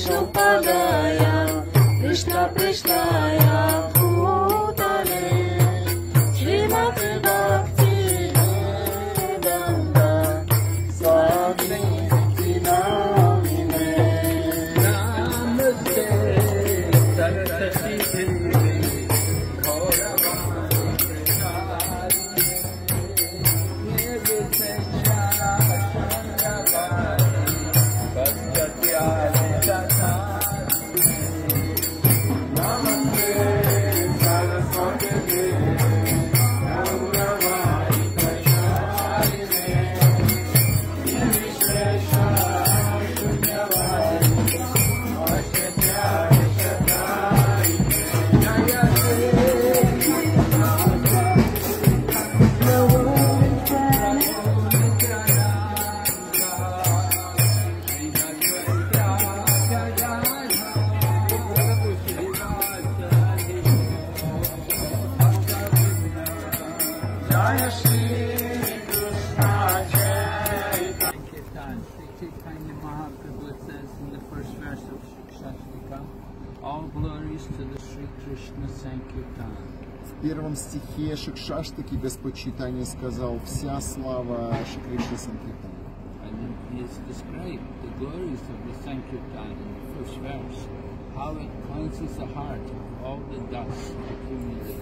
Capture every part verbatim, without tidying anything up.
Vishnupadaya, Krishna Krishnaya Bhutale, Srimati Bhakti Vedanta Swami Namine. Namaste Saraswati Devi Gauravani All glories to the Sri Krishna Sankirtan. В первом стихе Шикшаштаки Господь Чайтанья сказал: вся слава Шри Кришна Санкиртана. And he has described the glories of the Sankirtan in the first verse, how it cleanses the heart of all the dust accumulated.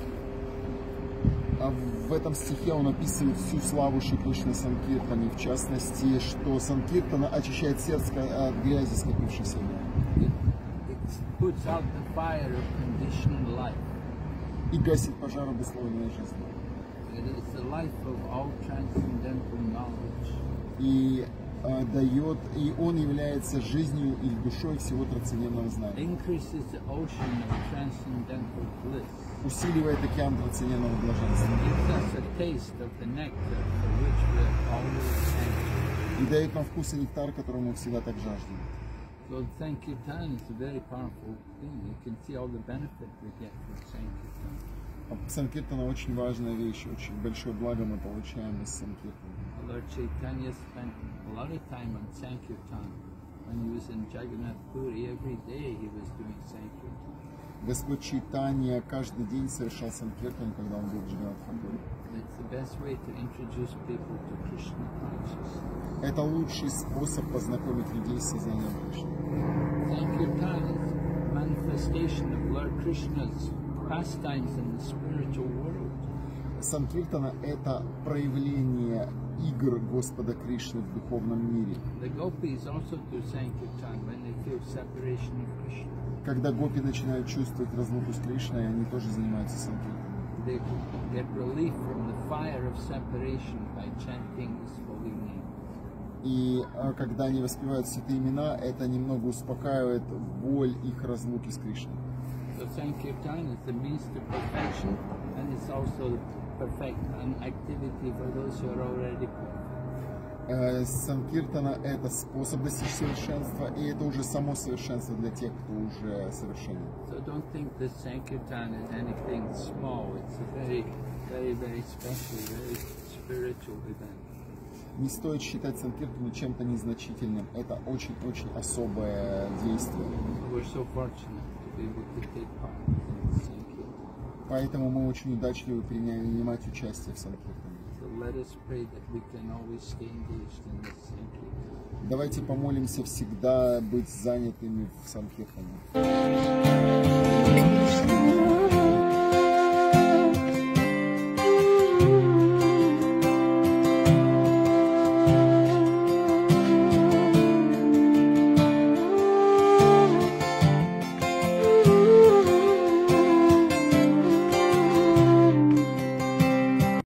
А в этом стихе он описывает всю славу Шри Кришны Санкиртаны, в частности, что Санкиртана очищает сердце от грязи, скопившейся в нем. Puts out the fire of conditioned life. И гасит пожар обусловленной жизни. It is the life of all transcendental knowledge. И а, дает, и он является жизнью или душой всего трансцендентного знания. Increases the ocean of transcendental bliss. Усиливает океан трансцендентного блаженства. Gives us a taste of the nectar for which we are always anxious. И дает нам вкус и нектар, которого мы всегда так жаждем. So Sankirtan is a very powerful thing. You can see all the benefit we get from Sankirtan. Санкиртана очень важная вещь, очень большое благо мы получаем из Санкиртана. Lord Chaitanya spent a lot of time on Sankirtan. When he was in Jagannath Puri, every day he was doing Sankirtan. Господь Чайтанья каждый день совершал Санкиртан, когда он был в Джаганнатхапуре. It's the best way to introduce people to Krishna consciousness. Это лучший способ познакомить людей с сознанием Кришны. Sankirtan is a manifestation of Lord Krishna's pastimes in the spiritual world. Санкиртана – это проявление игр Господа Кришны в духовном мире. The gopis also do Sankirtan when they feel separation of Krishna. Когда гопи начинают чувствовать разлуку с Кришной, они тоже занимаются Санкиртаном. They get relief from the fire of separation by chanting his holy name. И а, когда они воспевают святые имена, это немного успокаивает боль их разлуки с Кришной. So Sankirtan is the means to perfection, and it's also perfect an activity for those who are already perfect. Э, Санкиртана – это способ достичь совершенства, и это уже само совершенство для тех, кто уже совершенен. So don't think that Sankirtan is anything small. It's a very, very, very special, very spiritual event. Не стоит считать Санкиртану чем-то незначительным. Это очень-очень особое действие. We're so fortunate to be able to take part in Sankirtan. Поэтому мы очень удачливы принимать участие в Санкиртане. So let us pray that we can always stay engaged in this Sankirtan. Давайте помолимся всегда быть занятыми в Санкиртане.